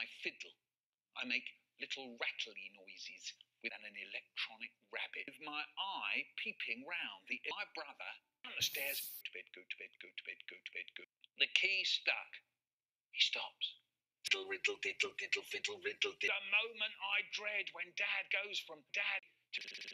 I fiddle. I make little rattly noises with an electronic rabbit, with my eye peeping round. My brother on the stairs. Go to bed, go to bed, go to bed, go to bed, go. The key stuck. He stops. Diddle, riddle, diddle, diddle, fiddle, riddle, diddle. The moment I dread when Dad goes from Dad to